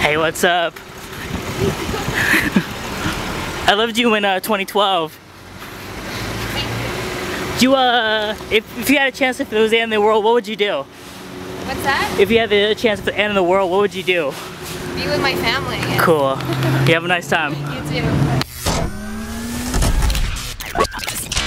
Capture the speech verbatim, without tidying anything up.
Hey, what's up? I loved you in uh, twenty twelve. You uh, if, if you had a chance if it was the end of the world, what would you do? What's that? If you had the chance at the end of the world, what would you do? Be with my family. Yeah. Cool. You have a nice time. You too.